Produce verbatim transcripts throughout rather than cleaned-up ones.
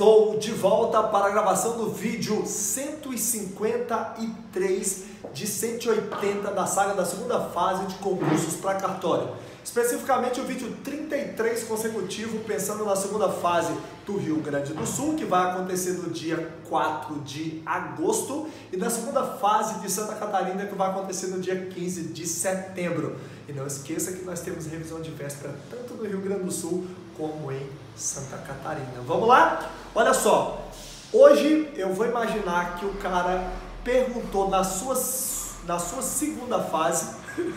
Estou de volta para a gravação do vídeo cento e cinquenta e três de cento e oitenta da saga da segunda fase de concursos para cartório. Especificamente o vídeo trinta e três consecutivo, pensando na segunda fase do Rio Grande do Sul, que vai acontecer no dia quatro de agosto, e na segunda fase de Santa Catarina, que vai acontecer no dia quinze de setembro. E não esqueça que nós temos revisão de véspera tanto no Rio Grande do Sul como em Santa Catarina. Vamos lá? Olha só, hoje eu vou imaginar que o cara perguntou na sua, na sua segunda fase...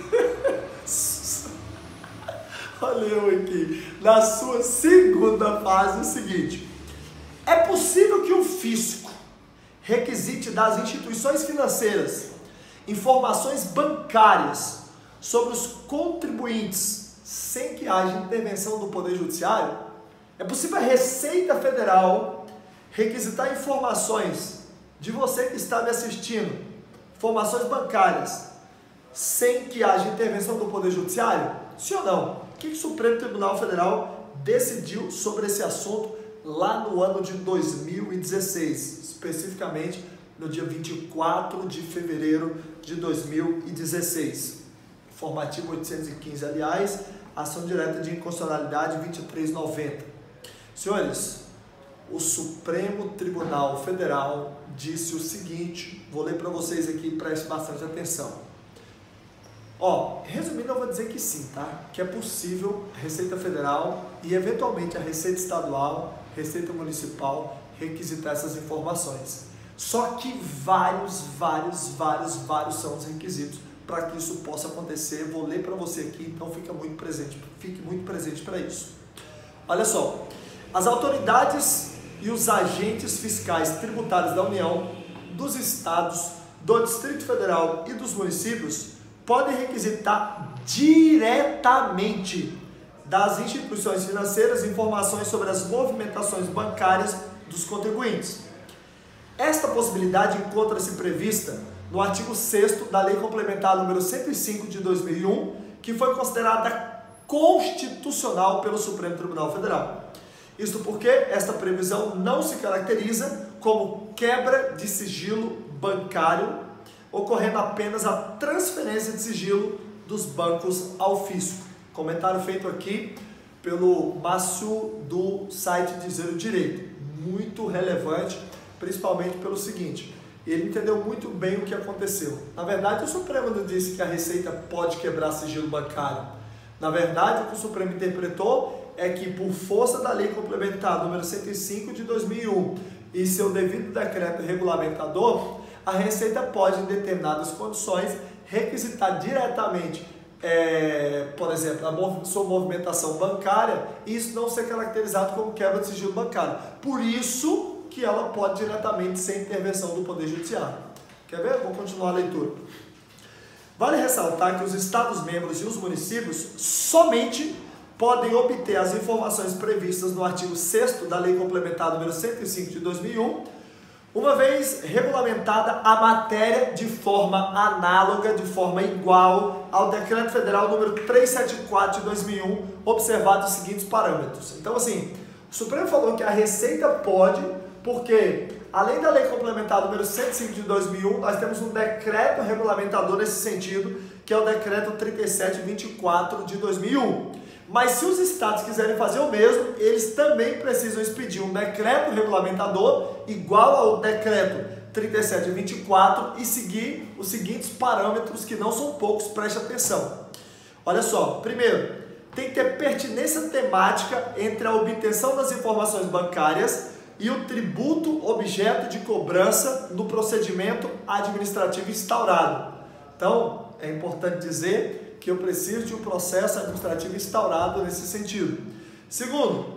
Olha eu aqui, na sua segunda fase, o seguinte: é possível que o fisco requisite das instituições financeiras informações bancárias sobre os contribuintes sem que haja intervenção do Poder Judiciário? É possível a Receita Federal requisitar informações de você que está me assistindo, informações bancárias, sem que haja intervenção do Poder Judiciário? Sim ou não? O que o Supremo Tribunal Federal decidiu sobre esse assunto lá no ano de dois mil e dezesseis, especificamente no dia vinte e quatro de fevereiro de dois mil e dezesseis. Informativo oitocentos e quinze, aliás, ação direta de inconstitucionalidade vinte e três noventa. Senhores, o Supremo Tribunal Federal disse o seguinte, vou ler para vocês aqui, preste bastante atenção. Ó, resumindo, eu vou dizer que sim, tá? Que é possível a Receita Federal e eventualmente a Receita Estadual, Receita Municipal requisitar essas informações. Só que vários, vários, vários, vários são os requisitos para que isso possa acontecer. Vou ler para você aqui, então fica muito presente, fique muito presente para isso. Olha só, as autoridades e os agentes fiscais tributários da União, dos estados, do Distrito Federal e dos municípios podem requisitar diretamente das instituições financeiras informações sobre as movimentações bancárias dos contribuintes. Esta possibilidade encontra-se prevista no artigo sexto da Lei Complementar número cento e cinco de dois mil e um, que foi considerada constitucional pelo Supremo Tribunal Federal. Isto porque esta previsão não se caracteriza como quebra de sigilo bancário, ocorrendo apenas a transferência de sigilo dos bancos ao fisco. Comentário feito aqui pelo Márcio do site Dizer o Direito. Muito relevante, principalmente pelo seguinte: ele entendeu muito bem o que aconteceu. Na verdade, o Supremo não disse que a Receita pode quebrar sigilo bancário. Na verdade, o que o Supremo interpretou é que, por força da Lei Complementar número cento e cinco de dois mil e um e seu devido decreto regulamentador, a Receita pode, em determinadas condições, requisitar diretamente, é, por exemplo, a sua movimentação bancária, e isso não ser caracterizado como quebra de sigilo bancário. Por isso que ela pode diretamente sem intervenção do Poder Judiciário. Quer ver? Vou continuar a leitura. Vale ressaltar que os Estados-membros e os municípios somente podem obter as informações previstas no artigo sexto da Lei Complementar número cento e cinco de dois mil e um, uma vez regulamentada a matéria de forma análoga, de forma igual ao Decreto Federal número trezentos e setenta e quatro de dois mil e um, observados os seguintes parâmetros. Então, assim, o Supremo falou que a Receita pode, porque, além da Lei Complementar número cento e cinco de dois mil e um, nós temos um decreto regulamentador nesse sentido, que é o Decreto trinta e sete vinte e quatro de dois mil e um. Mas se os estados quiserem fazer o mesmo, eles também precisam expedir um decreto regulamentador igual ao decreto trinta e sete vinte e quatro e seguir os seguintes parâmetros, que não são poucos, preste atenção. Olha só, primeiro, tem que ter pertinência temática entre a obtenção das informações bancárias e o tributo objeto de cobrança no procedimento administrativo instaurado. Então, é importante dizer que eu preciso de um processo administrativo instaurado nesse sentido. Segundo,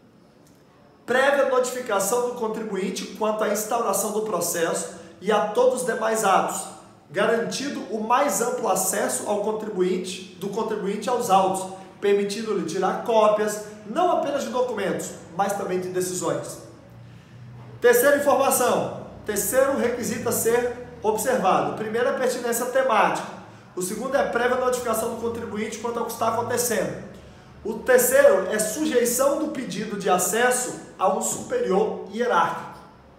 prévia notificação do contribuinte quanto à instauração do processo e a todos os demais atos, garantido o mais amplo acesso ao contribuinte, do contribuinte aos autos, permitindo-lhe tirar cópias, não apenas de documentos, mas também de decisões. Terceira informação, terceiro requisito a ser observado. Primeiro, a pertinência temática. O segundo é a prévia notificação do contribuinte quanto ao que está acontecendo. O terceiro é sujeição do pedido de acesso a um superior hierárquico.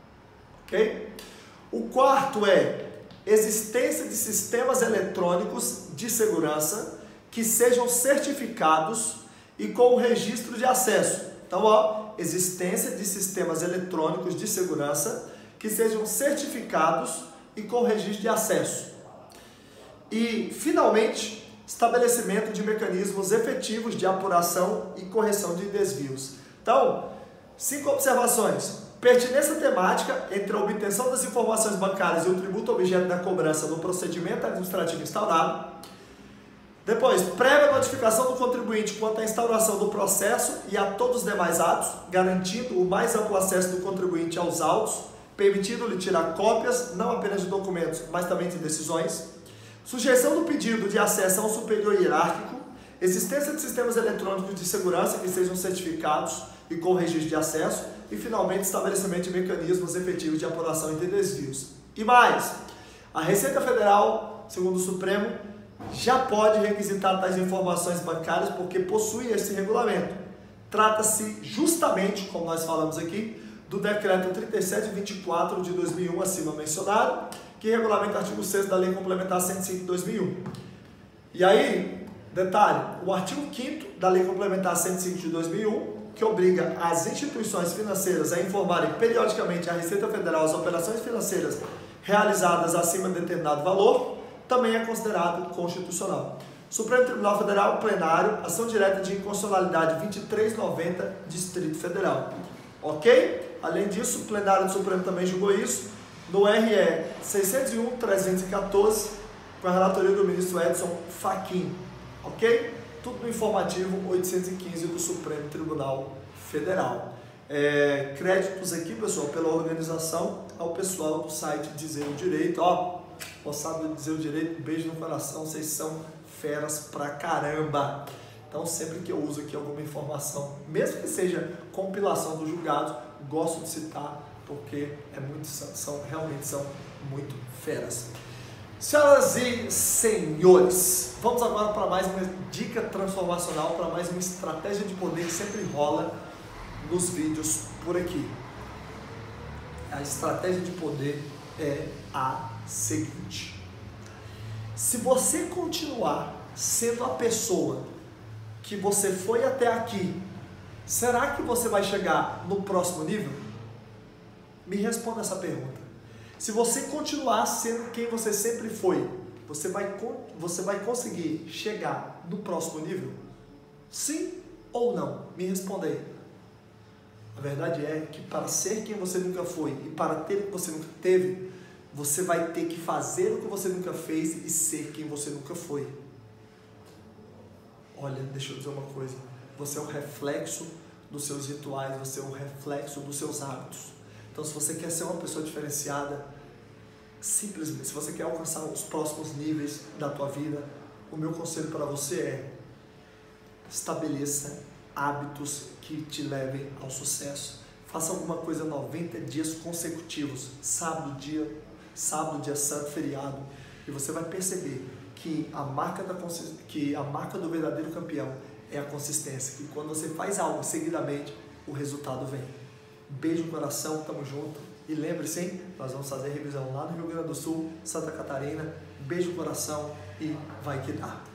Ok? O quarto é existência de sistemas eletrônicos de segurança que sejam certificados e com o registro de acesso. Então, ó, existência de sistemas eletrônicos de segurança que sejam certificados e com registro de acesso. E, finalmente, estabelecimento de mecanismos efetivos de apuração e correção de desvios. Então, cinco observações. Pertinência temática entre a obtenção das informações bancárias e o tributo objeto da cobrança no procedimento administrativo instaurado. Depois, prévia notificação do contribuinte quanto à instauração do processo e a todos os demais atos, garantindo o mais amplo acesso do contribuinte aos autos, permitindo-lhe tirar cópias, não apenas de documentos, mas também de decisões. Sujeição do pedido de acesso a um superior hierárquico, existência de sistemas eletrônicos de segurança que sejam certificados e com registro de acesso, e finalmente estabelecimento de mecanismos efetivos de apuração e de desvios. E mais, a Receita Federal, segundo o Supremo, já pode requisitar tais informações bancárias porque possui esse regulamento. Trata-se justamente, como nós falamos aqui, do Decreto trinta e sete vinte e quatro de dois mil e um, acima mencionado, que regulamenta o artigo sexto da Lei Complementar cento e cinco de dois mil e um. E aí, detalhe, o artigo quinto da Lei Complementar cento e cinco de dois mil e um, que obriga as instituições financeiras a informarem periodicamente à Receita Federal as operações financeiras realizadas acima de determinado valor, também é considerado constitucional. Supremo Tribunal Federal, plenário, ação direta de inconstitucionalidade vinte e três noventa, Distrito Federal. Ok? Além disso, o plenário do Supremo também julgou isso no R E seiscentos e um, trezentos e quatorze, com a relatoria do ministro Edson Fachin. Ok? Tudo no informativo oitocentos e quinze do Supremo Tribunal Federal. É, créditos aqui, pessoal, pela organização ao pessoal do site Dizer o Direito. Ó, moçada do Dizer o Direito, um beijo no coração, vocês são feras pra caramba. Então, sempre que eu uso aqui alguma informação, mesmo que seja compilação dos julgados, gosto de citar, porque é muito, são, realmente são muito feras. Senhoras e senhores, vamos agora para mais uma dica transformacional, para mais uma estratégia de poder que sempre rola nos vídeos por aqui. A estratégia de poder é a seguinte: se você continuar sendo a pessoa que você foi até aqui, será que você vai chegar no próximo nível? Me responda essa pergunta. Se você continuar sendo quem você sempre foi, você vai, você vai conseguir chegar no próximo nível? Sim ou não? Me responda aí. A verdade é que para ser quem você nunca foi e para ter o que você nunca teve, você vai ter que fazer o que você nunca fez e ser quem você nunca foi. Olha, deixa eu dizer uma coisa. Você é o reflexo dos seus rituais, você é o reflexo dos seus hábitos. Então, se você quer ser uma pessoa diferenciada, simplesmente, se você quer alcançar os próximos níveis da tua vida, o meu conselho para você é: estabeleça hábitos que te levem ao sucesso. Faça alguma coisa noventa dias consecutivos, sábado, dia, sábado, dia santo, feriado, e você vai perceber que a marca da que a marca do verdadeiro campeão é a consistência, que quando você faz algo seguidamente, o resultado vem. Beijo no coração, tamo junto. E lembre-se, hein? Nós vamos fazer revisão lá no Rio Grande do Sul, Santa Catarina. Beijo no coração e vai que dá.